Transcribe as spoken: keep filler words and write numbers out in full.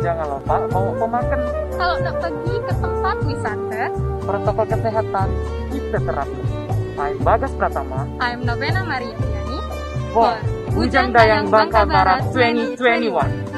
Jangan lupa bawa pemakan. Kalau nak pergi ke tempat wisata, Protokol kesehatan kita terapkan. I'm Bagas Pratama. I'm Novena Maria Diani For Ujang Dayang Bangka Barat dua ribu dua puluh satu.